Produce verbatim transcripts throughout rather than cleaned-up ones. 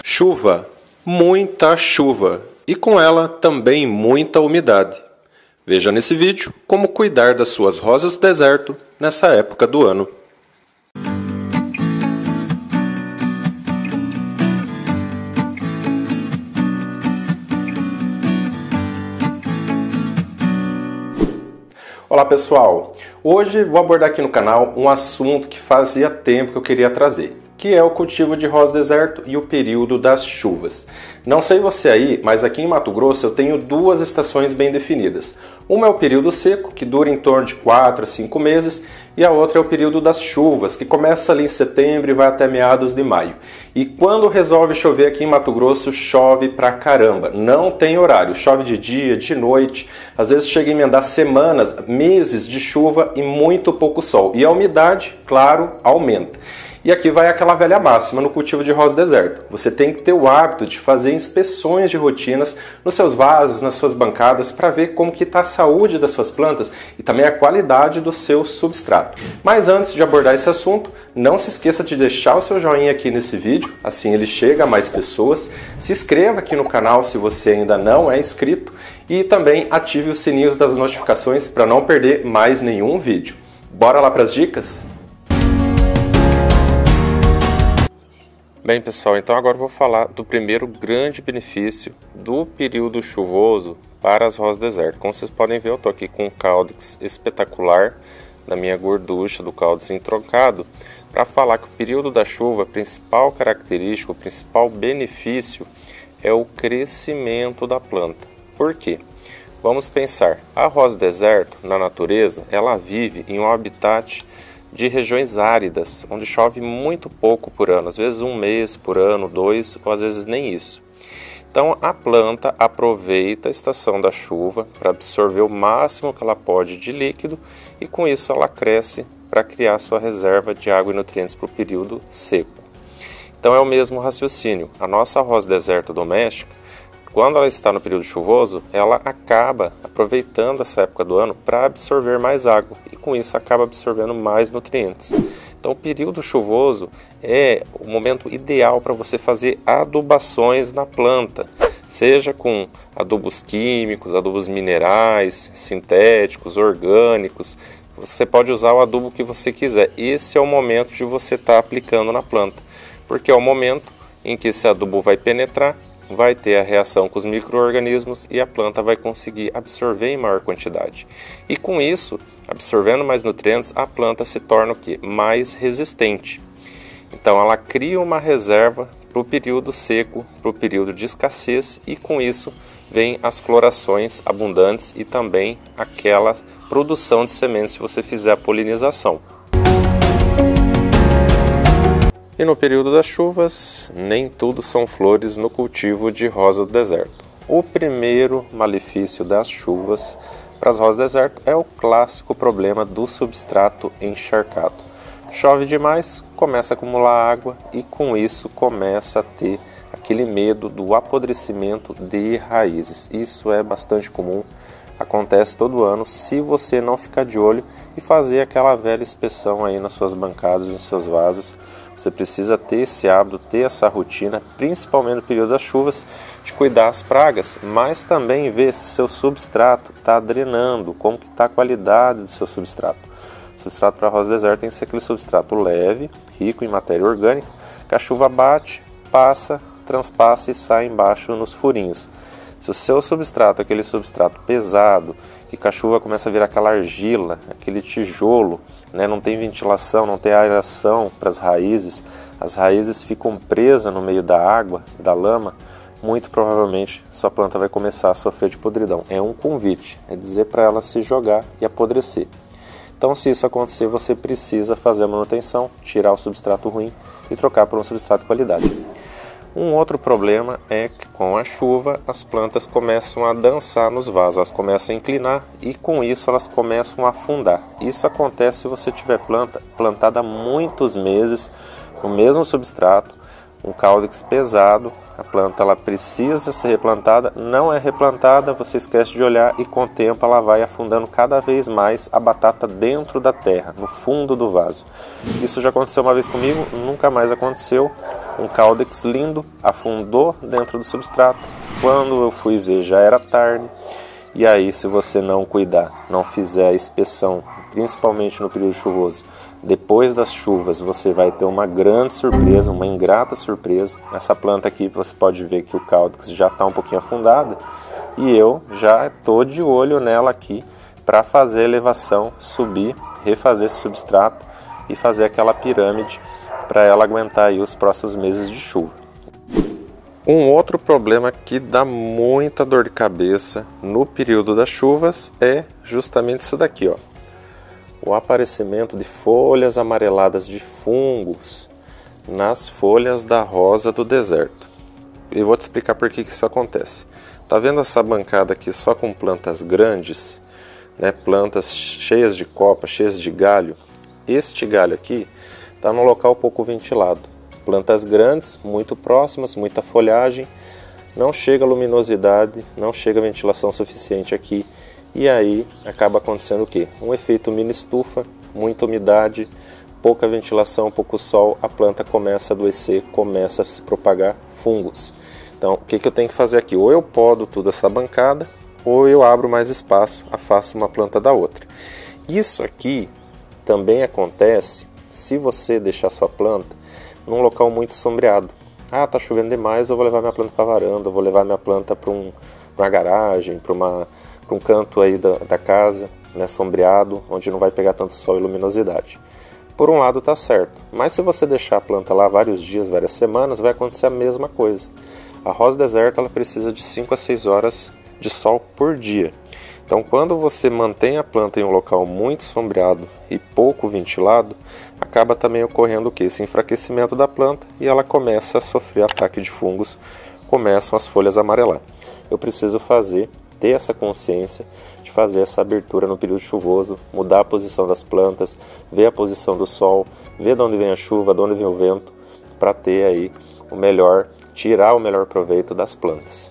Chuva, muita chuva e com ela também muita umidade. Veja nesse vídeo como cuidar das suas rosas do deserto nessa época do ano. Olá pessoal, hoje vou abordar aqui no canal um assunto que fazia tempo que eu queria trazer, que é o cultivo de rosa deserto e o período das chuvas. Não sei você aí, mas aqui em Mato Grosso eu tenho duas estações bem definidas. Uma é o período seco, que dura em torno de quatro a cinco meses, e a outra é o período das chuvas, que começa ali em setembro e vai até meados de maio. E quando resolve chover aqui em Mato Grosso, chove pra caramba. Não tem horário, chove de dia, de noite, às vezes chega a emendar semanas, meses de chuva e muito pouco sol. E a umidade, claro, aumenta. E aqui vai aquela velha máxima no cultivo de rosa deserto. Você tem que ter o hábito de fazer inspeções de rotinas nos seus vasos, nas suas bancadas, para ver como que está a saúde das suas plantas e também a qualidade do seu substrato. Mas antes de abordar esse assunto, não se esqueça de deixar o seu joinha aqui nesse vídeo, assim ele chega a mais pessoas. Se inscreva aqui no canal se você ainda não é inscrito e também ative os sininhos das notificações para não perder mais nenhum vídeo. Bora lá para as dicas? Bem pessoal, então agora eu vou falar do primeiro grande benefício do período chuvoso para as rosas deserto. Como vocês podem ver, eu estou aqui com um caudex espetacular na minha gorducha do caudex entroncado para falar que o período da chuva, a principal característica, o principal benefício é o crescimento da planta. Por quê? Vamos pensar, a rosa deserto na natureza, ela vive em um habitat de regiões áridas, onde chove muito pouco por ano, às vezes um mês por ano, dois, ou às vezes nem isso. Então a planta aproveita a estação da chuva para absorver o máximo que ela pode de líquido e com isso ela cresce para criar sua reserva de água e nutrientes para o período seco. Então é o mesmo raciocínio. A nossa rosa deserto doméstica, quando ela está no período chuvoso, ela acaba aproveitando essa época do ano para absorver mais água e com isso acaba absorvendo mais nutrientes. Então o período chuvoso é o momento ideal para você fazer adubações na planta, seja com adubos químicos, adubos minerais, sintéticos, orgânicos. Você pode usar o adubo que você quiser. Esse é o momento de você estar aplicando na planta, porque é o momento em que esse adubo vai penetrar, vai ter a reação com os micro-organismos e a planta vai conseguir absorver em maior quantidade. E com isso, absorvendo mais nutrientes, a planta se torna o quê? Mais resistente. Então ela cria uma reserva para o período seco, para o período de escassez e com isso vem as florações abundantes e também aquela produção de sementes se você fizer a polinização. E no período das chuvas, nem tudo são flores no cultivo de rosa do deserto. O primeiro malefício das chuvas para as rosas do deserto é o clássico problema do substrato encharcado. Chove demais, começa a acumular água e com isso começa a ter aquele medo do apodrecimento de raízes. Isso é bastante comum, acontece todo ano se você não ficar de olho e fazer aquela velha inspeção aí nas suas bancadas, nos seus vasos. Você precisa ter esse hábito, ter essa rotina, principalmente no período das chuvas, de cuidar das pragas, mas também ver se o seu substrato está drenando, como que está a qualidade do seu substrato. O substrato para rosa deserto tem que ser aquele substrato leve, rico em matéria orgânica, que a chuva bate, passa, transpassa e sai embaixo nos furinhos. Se o seu substrato é aquele substrato pesado, que a chuva começa a virar aquela argila, aquele tijolo, né, não tem ventilação, não tem aeração para as raízes, as raízes ficam presas no meio da água, da lama, muito provavelmente sua planta vai começar a sofrer de podridão. É um convite, é dizer para ela se jogar e apodrecer. Então se isso acontecer, você precisa fazer a manutenção, tirar o substrato ruim e trocar por um substrato de qualidade. Um outro problema é que com a chuva as plantas começam a dançar nos vasos, elas começam a inclinar e com isso elas começam a afundar. Isso acontece se você tiver planta plantada há muitos meses no mesmo substrato, um caudex pesado, a planta ela precisa ser replantada, não é replantada, você esquece de olhar e com o tempo ela vai afundando cada vez mais a batata dentro da terra, no fundo do vaso. Isso já aconteceu uma vez comigo, nunca mais aconteceu. um Caudex lindo, afundou dentro do substrato. Quando eu fui ver já era tarde. E aí, se você não cuidar, não fizer a inspeção, principalmente no período chuvoso, depois das chuvas, você vai ter uma grande surpresa, uma ingrata surpresa. Essa planta aqui, você pode ver que o Caudex já está um pouquinho afundada. E eu já estou de olho nela aqui para fazer a elevação, subir, refazer esse substrato e fazer aquela pirâmide para ela aguentar aí os próximos meses de chuva. Um outro problema que dá muita dor de cabeça no período das chuvas é justamente isso daqui, ó. O aparecimento de folhas amareladas de fungos nas folhas da rosa do deserto. E vou te explicar por que que isso acontece. Tá vendo essa bancada aqui só com plantas grandes, né? Plantas cheias de copa, cheias de galho? Este galho aqui está num local pouco ventilado. Plantas grandes, muito próximas, muita folhagem, não chega luminosidade, não chega ventilação suficiente aqui. E aí acaba acontecendo o quê? Um efeito mini estufa, muita umidade, pouca ventilação, pouco sol, a planta começa a adoecer, começa a se propagar fungos. Então, o que, que eu tenho que fazer aqui? Ou eu podo toda essa bancada, ou eu abro mais espaço, afasto uma planta da outra. Isso aqui também acontece se você deixar sua planta num local muito sombreado. Ah, tá chovendo demais, eu vou levar minha planta para a varanda, eu vou levar minha planta para um, uma garagem, para uma, para um canto aí da, da casa, né, sombreado, onde não vai pegar tanto sol e luminosidade. Por um lado tá certo, mas se você deixar a planta lá vários dias, várias semanas, vai acontecer a mesma coisa. A rosa deserta ela precisa de cinco a seis horas de sol por dia. Então, quando você mantém a planta em um local muito sombreado e pouco ventilado, acaba também ocorrendo o que? Esse enfraquecimento da planta e ela começa a sofrer ataque de fungos, começam as folhas a amarelar. Eu preciso fazer, ter essa consciência de fazer essa abertura no período chuvoso, mudar a posição das plantas, ver a posição do sol, ver de onde vem a chuva, de onde vem o vento, para ter aí o melhor, tirar o melhor proveito das plantas.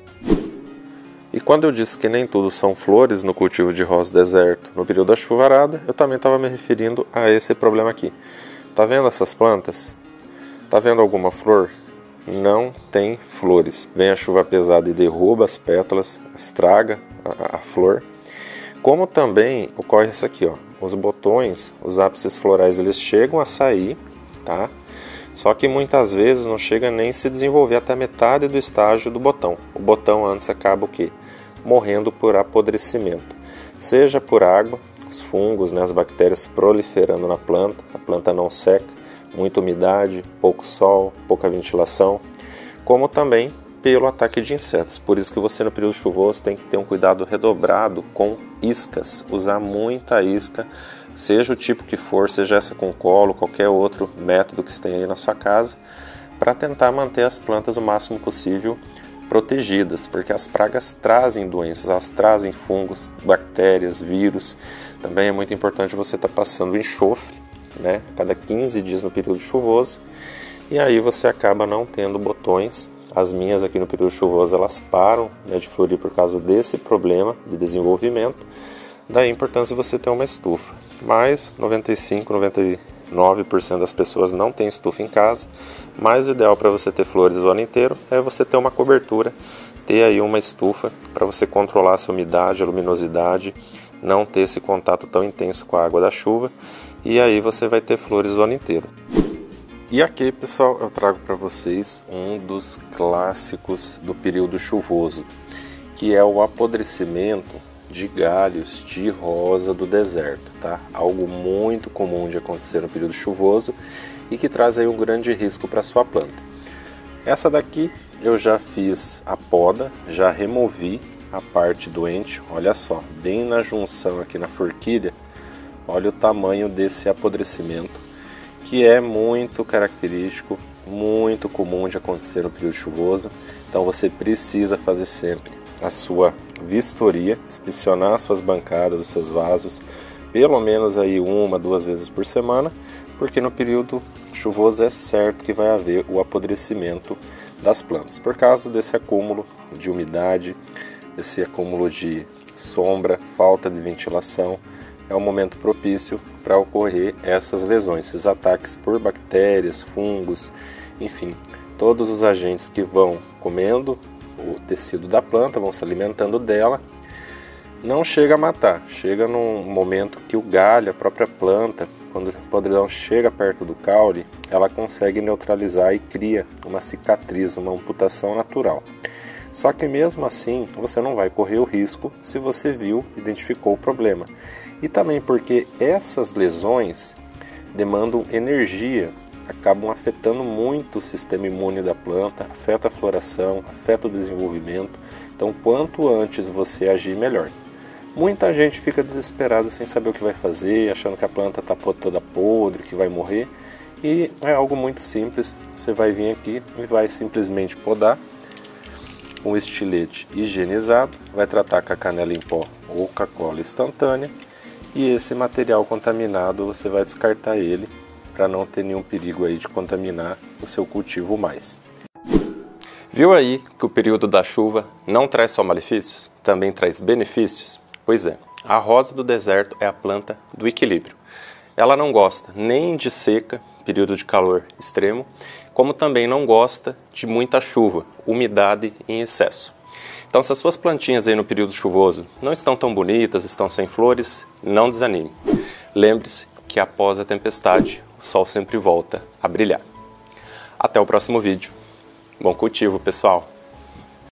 E quando eu disse que nem tudo são flores no cultivo de rosa deserto no período da chuvarada, eu também estava me referindo a esse problema aqui. Tá vendo essas plantas? Tá vendo alguma flor? Não tem flores. Vem a chuva pesada e derruba as pétalas, estraga a, a flor. Como também ocorre isso aqui, ó. Os botões, os ápices florais, eles chegam a sair, tá? Só que muitas vezes não chega nem a se desenvolver até a metade do estágio do botão. O botão antes acaba o quê? Morrendo por apodrecimento. Seja por água, os fungos, né, as bactérias proliferando na planta, a planta não seca, muita umidade, pouco sol, pouca ventilação, como também pelo ataque de insetos. Por isso que você no período chuvoso tem que ter um cuidado redobrado com iscas, usar muita isca, seja o tipo que for, seja essa com colo, qualquer outro método que você tenha aí na sua casa, para tentar manter as plantas o máximo possível protegidas, porque as pragas trazem doenças, elas trazem fungos, bactérias, vírus. Também é muito importante você estar tá passando enxofre, né, cada quinze dias no período chuvoso, e aí você acaba não tendo botões. As minhas aqui no período chuvoso, elas param, né, de florir por causa desse problema de desenvolvimento. Daí a importância de você ter uma estufa. Mas noventa e cinco, noventa e nove por cento das pessoas não tem estufa em casa. Mas o ideal para você ter flores o ano inteiro é você ter uma cobertura, ter aí uma estufa para você controlar essa umidade, a luminosidade, não ter esse contato tão intenso com a água da chuva. E aí você vai ter flores o ano inteiro. E aqui, pessoal, eu trago para vocês um dos clássicos do período chuvoso, que é o apodrecimento de galhos de rosa do deserto, tá? Algo muito comum de acontecer no período chuvoso e que traz aí um grande risco para sua planta. Essa daqui eu já fiz a poda, já removi a parte doente, olha só, bem na junção aqui na forquilha, olha o tamanho desse apodrecimento, que é muito característico, muito comum de acontecer no período chuvoso. Então você precisa fazer sempre a sua vistoria, inspecionar as suas bancadas, os seus vasos, pelo menos aí uma, duas vezes por semana, porque no período chuvoso é certo que vai haver o apodrecimento das plantas, por causa desse acúmulo de umidade, esse acúmulo de sombra, falta de ventilação, é o momento propício para ocorrer essas lesões, esses ataques por bactérias, fungos, enfim, todos os agentes que vão comendo o tecido da planta, vão se alimentando dela. Não chega a matar, chega num momento que o galho, a própria planta, quando o podridão chega perto do caule, ela consegue neutralizar e cria uma cicatriz, uma amputação natural. Só que mesmo assim, você não vai correr o risco se você viu, identificou o problema. E também porque essas lesões demandam energia, acabam afetando muito o sistema imune da planta, afeta a floração, afeta o desenvolvimento. Então, quanto antes você agir, melhor. Muita gente fica desesperada sem saber o que vai fazer, achando que a planta está toda podre, que vai morrer. E é algo muito simples, você vai vir aqui e vai simplesmente podar com um estilete higienizado, vai tratar com a canela em pó ou com a cola instantânea. E esse material contaminado você vai descartar ele para não ter nenhum perigo aí de contaminar o seu cultivo mais. Viu aí que o período da chuva não traz só malefícios, também traz benefícios? Pois é, a rosa do deserto é a planta do equilíbrio. Ela não gosta nem de seca, período de calor extremo, como também não gosta de muita chuva, umidade em excesso. Então, se as suas plantinhas aí no período chuvoso não estão tão bonitas, estão sem flores, não desanime. Lembre-se que após a tempestade, o sol sempre volta a brilhar. Até o próximo vídeo. Bom cultivo, pessoal!